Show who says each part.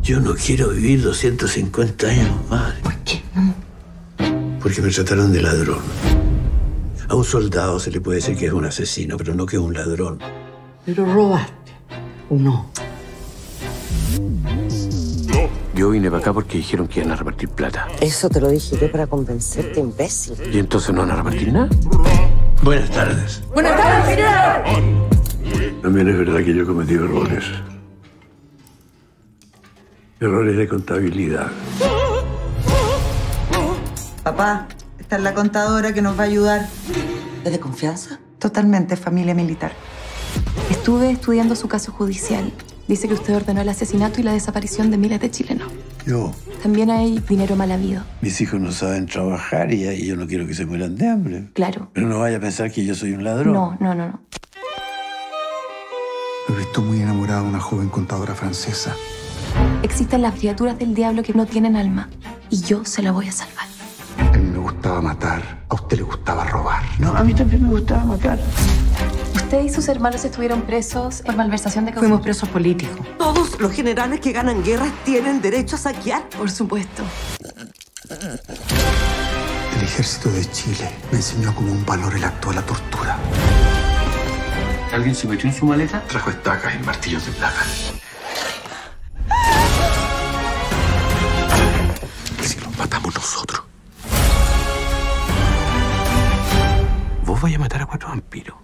Speaker 1: Yo no quiero vivir 250 años, madre.
Speaker 2: ¿Por qué no?
Speaker 1: Porque me trataron de ladrón. A un soldado se le puede decir que es un asesino, pero no que es un ladrón.
Speaker 2: Pero robaste, ¿o no?
Speaker 1: Yo vine para acá porque dijeron que iban a repartir plata.
Speaker 2: Eso te lo dije yo para convencerte, imbécil.
Speaker 1: ¿Y entonces no van a repartir nada? Buenas tardes.
Speaker 2: ¡Buenas tardes, señor!
Speaker 1: También es verdad que yo he cometido errores. Errores de contabilidad.
Speaker 3: Papá, esta es la contadora que nos va a ayudar.
Speaker 2: ¿Es de confianza?
Speaker 3: Totalmente, familia militar.
Speaker 4: Estuve estudiando su caso judicial. Dice que usted ordenó el asesinato y la desaparición de miles de chilenos.
Speaker 1: Yo,
Speaker 4: También hay dinero mal habido.
Speaker 1: mis hijos no saben trabajar y yo no quiero que se mueran de hambre.
Speaker 4: Claro.
Speaker 1: Pero no vaya a pensar que yo soy un ladrón.
Speaker 4: No.
Speaker 5: Me he visto muy enamorado de una joven contadora francesa.
Speaker 4: Existen las criaturas del diablo que no tienen alma. Y yo se la voy a salvar.
Speaker 5: A mí me gustaba matar, a usted le gustaba robar.
Speaker 1: No, a mí también me gustaba matar.
Speaker 4: Usted y sus hermanos estuvieron presos por malversación de
Speaker 3: Fuimos presos políticos.
Speaker 2: Todos los generales que ganan guerras tienen derecho a saquear.
Speaker 4: Por supuesto.
Speaker 5: El ejército de Chile me enseñó como un valor el acto de la tortura.
Speaker 1: ¿Alguien se metió en su maleta?
Speaker 5: Trajo estacas y martillos de plata. Si los matamos nosotros.
Speaker 1: Vos vais a matar a 4 vampiros.